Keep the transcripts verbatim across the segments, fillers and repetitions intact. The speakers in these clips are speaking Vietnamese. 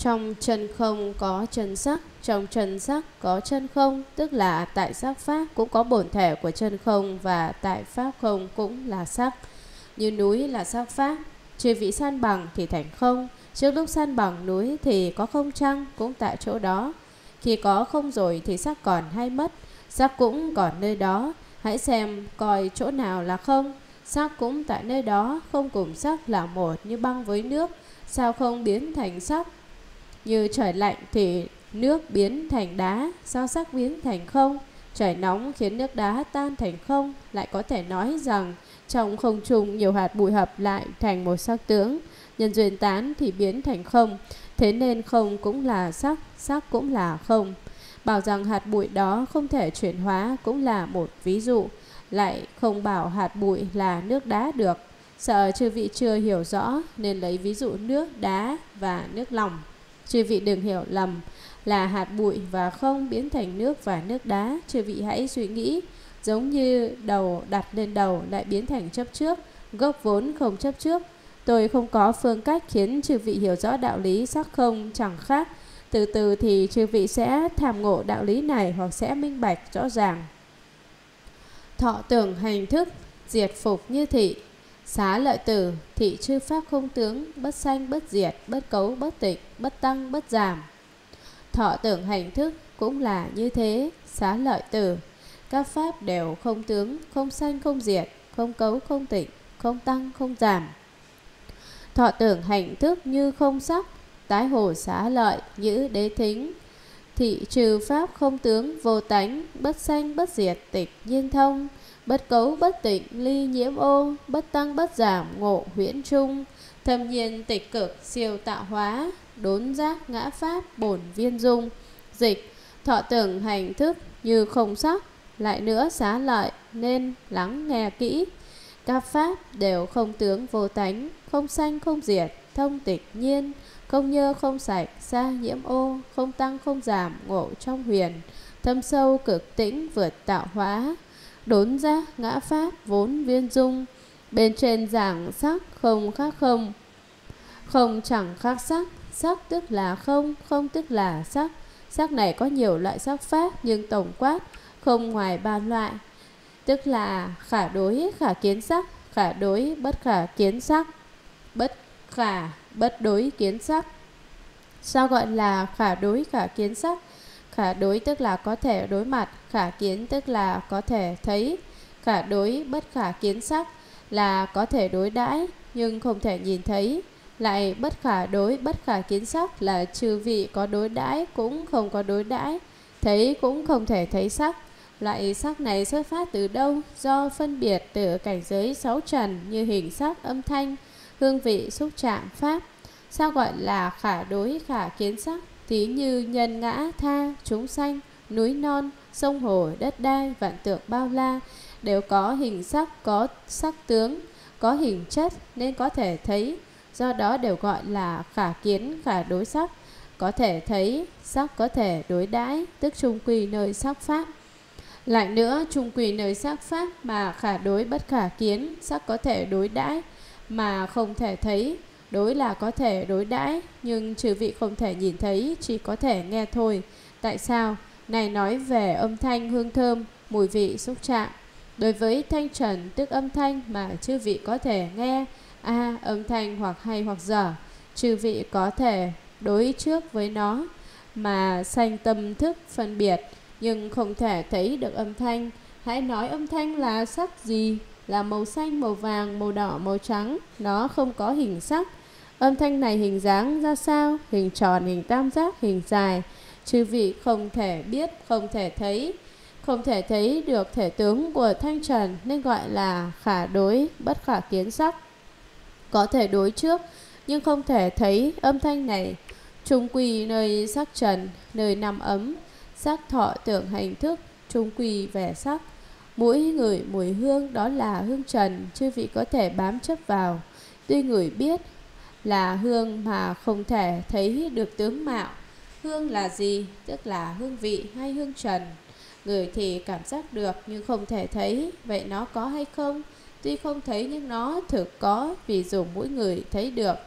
Trong chân không có chân sắc, trong chân sắc có chân không, tức là tại sắc pháp cũng có bổn thể của chân không và tại pháp không cũng là sắc. Như núi là sắc pháp, chư vị san bằng thì thành không. Trước lúc san bằng núi thì có không chăng, cũng tại chỗ đó. Khi có không rồi thì sắc còn hay mất, sắc cũng còn nơi đó. Hãy xem coi chỗ nào là không. Sắc cũng tại nơi đó, không cùng sắc là một như băng với nước. Sao không biến thành sắc? Như trời lạnh thì nước biến thành đá, sao sắc biến thành không? Trời nóng khiến nước đá tan thành không. Lại có thể nói rằng trong không trung nhiều hạt bụi hợp lại thành một sắc tướng, nhân duyên tán thì biến thành không. Thế nên không cũng là sắc, sắc cũng là không. Bảo rằng hạt bụi đó không thể chuyển hóa cũng là một ví dụ. Lại không bảo hạt bụi là nước đá được. Sợ chư vị chưa hiểu rõ nên lấy ví dụ nước đá và nước lòng. Chư vị đừng hiểu lầm là hạt bụi và không biến thành nước và nước đá. Chư vị hãy suy nghĩ giống như đầu đặt lên đầu lại biến thành chấp trước, gốc vốn không chấp trước. Tôi không có phương cách khiến chư vị hiểu rõ đạo lý sắc không chẳng khác. Từ từ thì chư vị sẽ tham ngộ đạo lý này hoặc sẽ minh bạch rõ ràng. Thọ tưởng hành thức, diệt phục như thị. Xá lợi tử, thị chư pháp không tướng, bất sanh bất diệt, bất cấu bất tịch, bất tăng bất giảm. Thọ tưởng hành thức cũng là như thế. Xá lợi tử, các pháp đều không tướng, không sanh không diệt, không cấu không tịch, không tăng không giảm. Thọ tưởng hành thức như không sắc, tái hồ xá lợi như đế thính. Thị trừ pháp không tướng, vô tánh, bất sanh bất diệt, tịch nhiên thông, bất cấu bất tịnh, ly nhiễm ô, bất tăng bất giảm, ngộ huyễn trung, thâm nhiên tịch cực, siêu tạo hóa, đốn giác ngã pháp, bổn viên dung. Dịch: thọ tưởng hành thức như không sắc. Lại nữa xá lợi nên lắng nghe kỹ. Các pháp đều không tướng vô tánh, không sanh không diệt, thông tịch nhiên, không nhơ không sạch, xa nhiễm ô, không tăng không giảm, ngộ trong huyền, thâm sâu cực tĩnh, vượt tạo hóa, đốn giác ngã pháp, vốn viên dung. Bên trên giảng sắc không khác không, không chẳng khác sắc. Sắc tức là không, không tức là sắc. Sắc này có nhiều loại sắc pháp nhưng tổng quát không ngoài ba loại, tức là khả đối khả kiến sắc, khả đối bất khả kiến sắc, bất khả bất đối kiến sắc. Sao gọi là khả đối khả kiến sắc? Khả đối tức là có thể đối mặt, khả kiến tức là có thể thấy. Khả đối bất khả kiến sắc là có thể đối đãi nhưng không thể nhìn thấy. Lại bất khả đối bất khả kiến sắc là chư vị có đối đãi cũng không có đối đãi, thấy cũng không thể thấy sắc. Loại sắc này xuất phát từ đâu? Do phân biệt từ cảnh giới sáu trần như hình sắc, âm thanh, hương vị, xúc chạm, pháp. Sao gọi là khả đối khả kiến sắc? Thí như nhân ngã, tha, chúng sanh, núi non, sông hồ, đất đai, vạn tượng bao la đều có hình sắc, có sắc tướng, có hình chất nên có thể thấy. Do đó đều gọi là khả kiến, khả đối sắc. Có thể thấy, sắc có thể đối đãi, tức chung quy nơi sắc pháp. Lại nữa, chung quy nơi sắc pháp mà khả đối bất khả kiến, sắc có thể đối đãi mà không thể thấy. Đối là có thể đối đãi nhưng trừ vị không thể nhìn thấy, chỉ có thể nghe thôi. Tại sao? Này nói về âm thanh, hương thơm, mùi vị, xúc chạm. Đối với thanh trần tức âm thanh mà chư vị có thể nghe, a à, âm thanh hoặc hay hoặc dở, chư vị có thể đối trước với nó mà sanh tâm thức phân biệt, nhưng không thể thấy được âm thanh. Hãy nói âm thanh là sắc gì? Là màu xanh, màu vàng, màu đỏ, màu trắng. Nó không có hình sắc. Âm thanh này hình dáng ra sao? Hình tròn, hình tam giác, hình dài. Chư vị không thể biết, không thể thấy. Không thể thấy được thể tướng của thanh trần nên gọi là khả đối bất khả kiến sắc. Có thể đối trước nhưng không thể thấy âm thanh này. Chung quy nơi sắc trần, nơi nằm ấm, sắc thọ tưởng hành thức, chung quy về sắc. Mũi ngửi mùi hương đó là hương trần, chư vị có thể bám chấp vào. Tuy ngửi biết là hương mà không thể thấy được tướng mạo. Hương là gì? Tức là hương vị hay hương trần. Ngửi thì cảm giác được nhưng không thể thấy. Vậy nó có hay không? Tuy không thấy nhưng nó thực có, vì dùng mũi ngửi thấy được.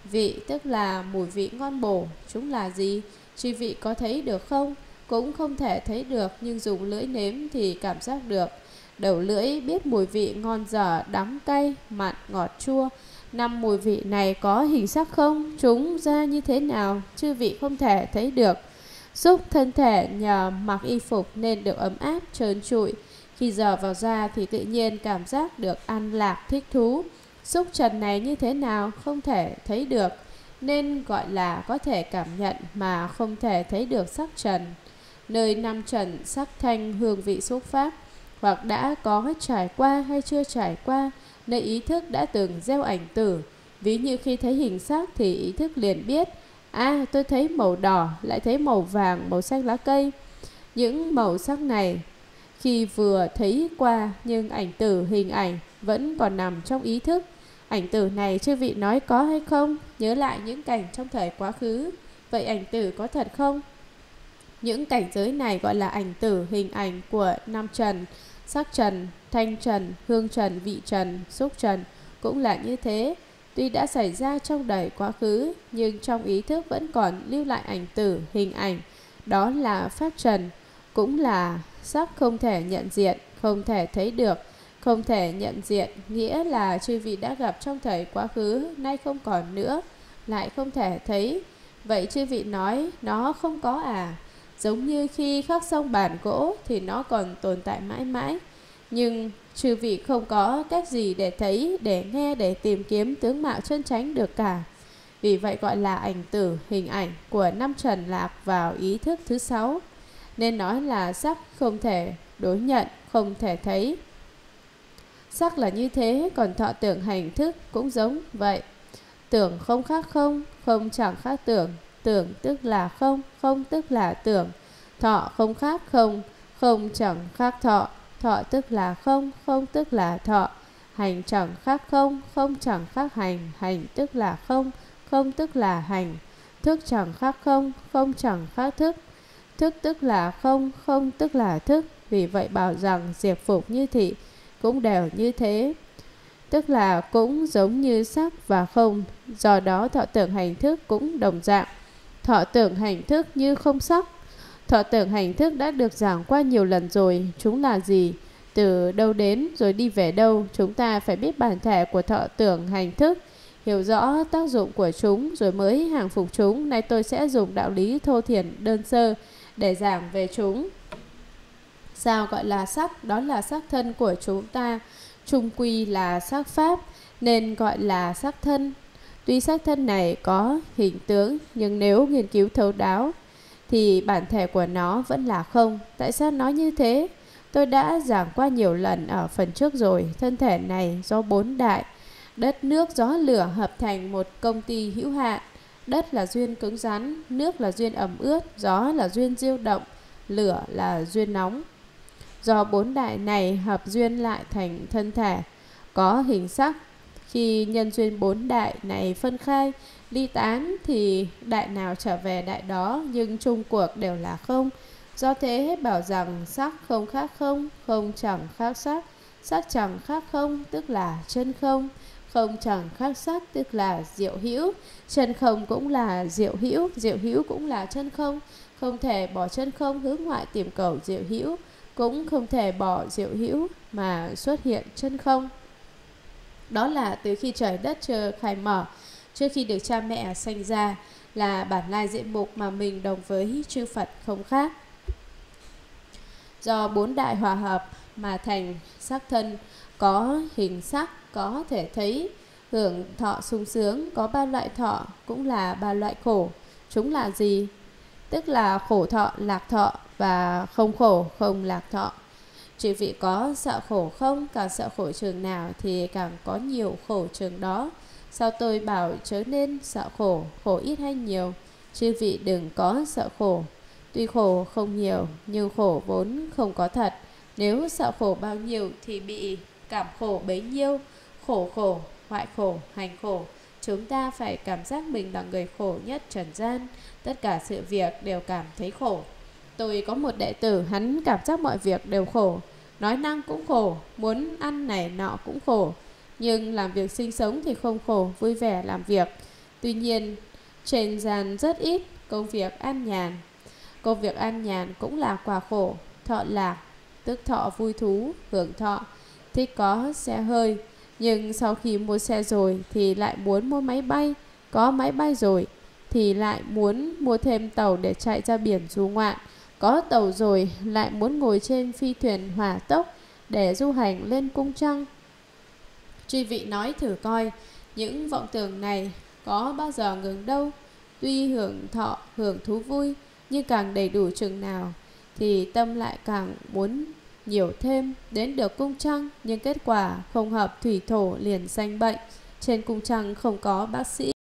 Vị tức là mùi vị ngon bổ. Chúng là gì? Chư vị có thấy được không? Cũng không thể thấy được, nhưng dùng lưỡi nếm thì cảm giác được. Đầu lưỡi biết mùi vị ngon dở, đắng cay, mặn, ngọt, chua. Năm mùi vị này có hình sắc không? Chúng ra như thế nào? Chư vị không thể thấy được. Xúc thân thể nhờ mặc y phục nên được ấm áp, trơn trụi. Khi giờ vào da thì tự nhiên cảm giác được an lạc, thích thú. Xúc trần này như thế nào? Không thể thấy được, nên gọi là có thể cảm nhận mà không thể thấy được sắc trần. Nơi năm trần sắc thanh hương vị xúc pháp, hoặc đã có trải qua hay chưa trải qua, nơi ý thức đã từng gieo ảnh tử. Ví như khi thấy hình sắc thì ý thức liền biết, à tôi thấy màu đỏ, lại thấy màu vàng, màu xanh lá cây. Những màu sắc này khi vừa thấy qua, nhưng ảnh tử hình ảnh vẫn còn nằm trong ý thức. Ảnh tử này chư vị nói có hay không? Nhớ lại những cảnh trong thời quá khứ. Vậy ảnh tử có thật không? Những cảnh giới này gọi là ảnh tử hình ảnh của năm trần. Sắc trần, thanh trần, hương trần, vị trần, xúc trần cũng là như thế. Tuy đã xảy ra trong đời quá khứ, nhưng trong ý thức vẫn còn lưu lại ảnh tử hình ảnh. Đó là pháp trần, cũng là sắc không thể nhận diện, không thể thấy được. Không thể nhận diện nghĩa là chư vị đã gặp trong thời quá khứ, nay không còn nữa, lại không thể thấy. Vậy chư vị nói nó không có à? Giống như khi khắc xong bản gỗ thì nó còn tồn tại mãi mãi. Nhưng chư vị không có cách gì để thấy, để nghe, để tìm kiếm tướng mạo chân chánh được cả. Vì vậy gọi là ảnh tử hình ảnh của năm trần lạc vào ý thức thứ sáu. Nên nói là sắc không thể đối nhận, không thể thấy. Sắc là như thế, còn thọ tưởng hành thức cũng giống vậy. Tưởng không khác không, không chẳng khác tưởng. Tưởng tức là không, không tức là tưởng. Thọ không khác không, không chẳng khác thọ. Thọ tức là không, không tức là thọ. Hành chẳng khác không, không chẳng khác hành. Hành tức là không, không tức là hành. Thức chẳng khác không, không chẳng khác thức. Thức tức là không, không tức là thức. Vì vậy bảo rằng diệt phục như thị cũng đều như thế, tức là cũng giống như sắc và không. Do đó thọ tưởng hành thức cũng đồng dạng. Thọ tưởng hành thức như không sắc. Thọ tưởng hành thức đã được giảng qua nhiều lần rồi. Chúng là gì? Từ đâu đến rồi đi về đâu? Chúng ta phải biết bản thể của thọ tưởng hành thức, hiểu rõ tác dụng của chúng rồi mới hàng phục chúng. Nay tôi sẽ dùng đạo lý thô thiển đơn sơ để giảng về chúng. Sao gọi là sắc? Đó là sắc thân của chúng ta, chung quy là sắc pháp, nên gọi là sắc thân. Tuy sắc thân này có hình tướng, nhưng nếu nghiên cứu thấu đáo thì bản thể của nó vẫn là không. Tại sao nói như thế? Tôi đã giảng qua nhiều lần ở phần trước rồi. Thân thể này do bốn đại đất, nước, gió, lửa hợp thành một công ty hữu hạn. Đất là duyên cứng rắn, nước là duyên ẩm ướt, gió là duyên diêu động, lửa là duyên nóng. Do bốn đại này hợp duyên lại thành thân thể có hình sắc. Khi nhân duyên bốn đại này phân khai, ly tán thì đại nào trở về đại đó, nhưng chung cuộc đều là không. Do thế bảo rằng sắc không khác không, không chẳng khác sắc. Sắc chẳng khác không tức là chân không, không chẳng khác sắc tức là diệu hữu. Chân không cũng là diệu hữu, diệu hữu cũng là chân không. Không thể bỏ chân không hướng ngoại tìm cầu diệu hữu, cũng không thể bỏ diệu hữu mà xuất hiện chân không. Đó là từ khi trời đất chưa khai mở, trước khi được cha mẹ sanh ra, là bản lai diện mục mà mình đồng với chư Phật không khác. Do bốn đại hòa hợp mà thành sắc thân, có hình sắc, có thể thấy, hưởng thọ sung sướng. Có ba loại thọ cũng là ba loại khổ. Chúng là gì? Tức là khổ thọ, lạc thọ và không khổ, không lạc thọ. Chư vị có sợ khổ không? Càng sợ khổ trường nào thì càng có nhiều khổ trường đó. Sao tôi bảo chớ nên sợ khổ, khổ ít hay nhiều? Chư vị đừng có sợ khổ. Tuy khổ không nhiều, nhưng khổ vốn không có thật. Nếu sợ khổ bao nhiêu thì bị cảm khổ bấy nhiêu. Khổ khổ, hoại khổ, hành khổ. Chúng ta phải cảm giác mình là người khổ nhất trần gian. Tất cả sự việc đều cảm thấy khổ. Tôi có một đệ tử, hắn cảm giác mọi việc đều khổ. Nói năng cũng khổ, muốn ăn này nọ cũng khổ. Nhưng làm việc sinh sống thì không khổ, vui vẻ làm việc. Tuy nhiên, trên gian rất ít công việc an nhàn. Công việc an nhàn cũng là quả khổ. Thọ lạc, tức thọ vui thú, hưởng thọ, thích có xe hơi. Nhưng sau khi mua xe rồi thì lại muốn mua máy bay. Có máy bay rồi thì lại muốn mua thêm tàu để chạy ra biển du ngoạn. Có tàu rồi lại muốn ngồi trên phi thuyền hỏa tốc để du hành lên cung trăng. Chư vị nói thử coi, những vọng tưởng này có bao giờ ngừng đâu. Tuy hưởng thọ, hưởng thú vui, nhưng càng đầy đủ chừng nào thì tâm lại càng muốn nhiều thêm. Đến được cung trăng, nhưng kết quả không hợp thủy thổ liền sanh bệnh. Trên cung trăng không có bác sĩ.